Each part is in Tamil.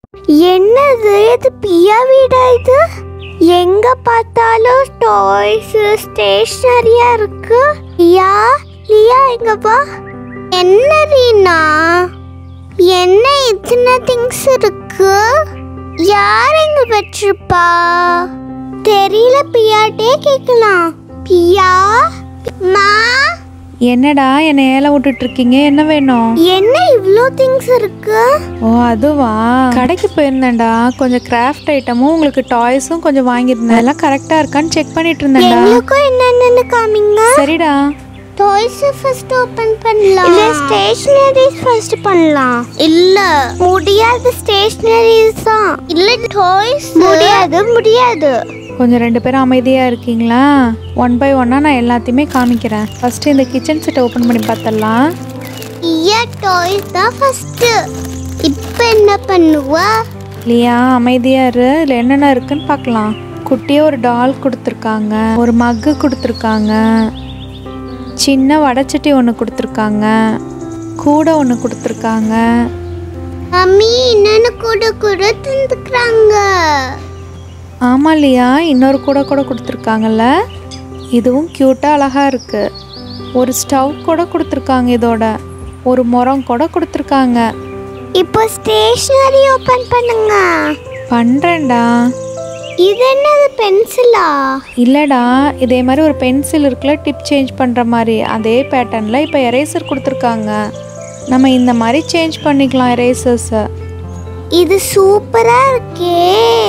என்னது இது? பியா வீடா இது? எங்க பார்த்தாலும் டாய்ஸ் ஸ்டேஷனரியா இருக்கு. லியா லியா எங்க வா. என்ன ரீனா, என்ன இத்தனை திங்ஸ் இருக்கு? யார் எங்க வச்சிருப்பா? தெரியல, பியாட்டே கேட்கலாம். பியா மா. என்னடா என்ன ஏல விட்டுட்டு இருக்கீங்க? என்ன வேணும்? என்ன இவ்ளோ திங்ஸ் இருக்கு? ஓ அதுவா, கடைக்கு போயிருந்தேன்டா. கொஞ்சம் கிராஃப்ட் ஐட்டமும் உங்களுக்கு டாய்ஸும் கொஞ்சம் வாங்கியிருந்தேன். எல்லாம் கரெக்டா இருக்கான்னு செக் பண்ணிட்டு இருந்தேன்டா. எங்களுக்கும் என்னென்னு காமிங்க. சரிடா. டாய்ஸ் ஃபர்ஸ்ட் ஓபன் பண்ணலாம் இல்ல ஸ்டேஷனரிஸ் ஃபர்ஸ்ட் பண்ணலாம்? இல்ல முடியாது, ஸ்டேஷனரிஸ் தான். இல்ல டாய்ஸ் முடியாது. கொஞ்சம் 2 பேரும் அமைதியா இருக்கீங்களா? 1 by 1 நான் எல்லாத்தையுமே காமிக்கிறேன். ஃபர்ஸ்ட் இந்த கிச்சன் செட்டை ஓபன் பண்ணி பார்த்தலாம். டாய்ஸ் தான் ஃபர்ஸ்ட். இப்போ என்ன பண்ணுவா? லியா அமைதியா இரு. இதுல என்னென்ன இருக்குன்னு பார்க்கலாம். குட்டியே ஒரு டால் கொடுத்துருக்காங்க, ஒரு மக்கு கொடுத்துருக்காங்க, சின்ன வடைச்சட்டி ஒன்று கொடுத்துருக்காங்க, கூடை ஒன்று கொடுத்துருக்காங்க. அம்மி என்னன்னு கூட தந்துக்கிறாங்க. ஆமா இல்லையா, இன்னொரு கூடை கூட கொடுத்துருக்காங்கல்ல. இதுவும் க்யூட்டாக அழகாக இருக்குது. ஒரு ஸ்டவ் கூட கொடுத்துருக்காங்க. இதோட ஒரு முறம் கூட கொடுத்துருக்காங்க. இப்போ ஸ்டேஷனரி ஓபன் பண்ணுங்க. பண்ணுறேன்டா. இது என்னது, பென்சிலா? இல்லைடா, இதே மாதிரி ஒரு பென்சில் இருக்குல்ல, டிப் சேஞ்ச் பண்ணுற மாதிரி அதே பேட்டர்னில் இப்போ எரேசர் கொடுத்துருக்காங்க. நம்ம இந்த மாதிரி சேஞ்ச் பண்ணிக்கலாம் எரேசர்ஸை. இது சூப்பராக இருக்கே,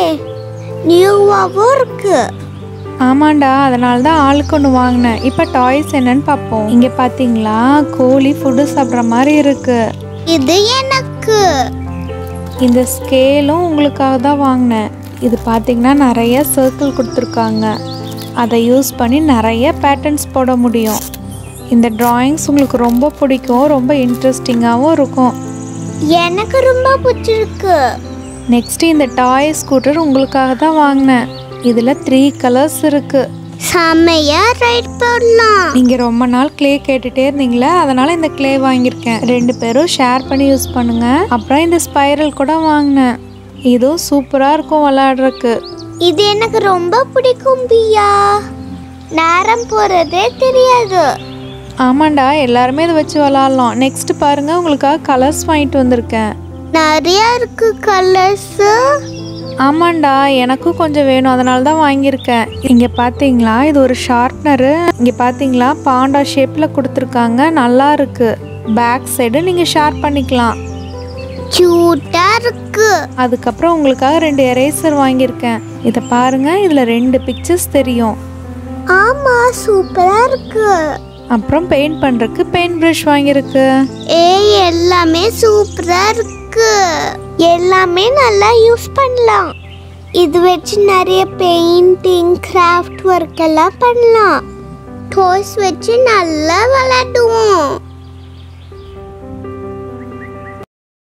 நியூவாகவும் இருக்கு. ஆமாண்டா, அதனால தான் ஆளுக்கு ஒன்று வாங்கினேன். இப்போ டாய்ஸ் என்னன்னு பார்ப்போம். இங்கே பார்த்தீங்களா, கோழி ஃபுட்டு சாப்பிட்ற மாதிரி இருக்கு. இது எனக்கு. இந்த ஸ்கேலும் உங்களுக்காக தான் வாங்கினேன். இது பார்த்தீங்கன்னா நிறைய சர்க்கிள் கொடுத்துருக்காங்க. அதை யூஸ் பண்ணி நிறைய பேட்டர்ன்ஸ் போட முடியும். இந்த டிராயிங்ஸ் உங்களுக்கு ரொம்ப பிடிக்கும், ரொம்ப இன்ட்ரெஸ்டிங்காகவும் இருக்கும். எனக்கு ரொம்ப பிடிச்சிருக்கு. நெக்ஸ்ட் இந்த டாய் ஸ்கூட்டர் உங்களுக்காக தான் வாங்கினேன். இதில் 3 கலர்ஸ் இருக்கு. செமையா ரைட் பண்ணலாம். நீங்கள் ரொம்ப நாள் கிளே கேட்டுகிட்டே இருந்தீங்களே, அதனால் இந்த கிளே வாங்கியிருக்கேன். 2 பேரும் ஷேர் பண்ணி யூஸ் பண்ணுங்க. அப்புறம் இந்த ஸ்பைரல் கூட வாங்கினேன். இதுவும் சூப்பராக இருக்கும் விளையாடுறதுக்கு. இது எனக்கு ரொம்ப பிடிக்கும் பியா. நேரம் போகிறதே தெரியாது. ஆமாண்டா, எல்லாருமே இதை வச்சு விளாட்லாம். நெக்ஸ்ட் பாருங்கள், உங்களுக்காக கலர்ஸ் வாங்கிட்டு வந்திருக்கேன். நிறையா இருக்கு கலர்ஸ். ஆமாண்டா, எனக்கும் கொஞ்சம் வேணும், அதனால தான் வாங்கியிருக்கேன். இங்கே பார்த்தீங்களா, இது ஒரு ஷார்ப்னரு. இங்கே பார்த்தீங்களா, பாண்டா ஷேப்பில் கொடுத்துருக்காங்க. நல்லா இருக்கு. பேக் சைடு நீங்கள் ஷார்ப் பண்ணிக்கலாம். கியூட்டா இருக்கு. அதுக்கப்புறம் உங்களுக்காக 2 எரேசர் வாங்கியிருக்கேன். இதை பாருங்க, இதில் 2 பிக்சர்ஸ் தெரியும். ஆமா, சூப்பரா இருக்கு. அப்புறம் பெயிண்ட் பண்ணுறதுக்கு பெயிண்ட் ப்ரஷ் வாங்கியிருக்கு. எல்லாமே சூப்பரா இருக்கு. எல்லாமே நல்லா யூஸ் பண்ணலாம். இது வச்சு நிறைய பெயிண்டிங், கிராஃப்ட் ஒர்க் எல்லாம் பண்ணலாம். டாய்ஸ் வச்சு நல்லா விளையாடுவோம்.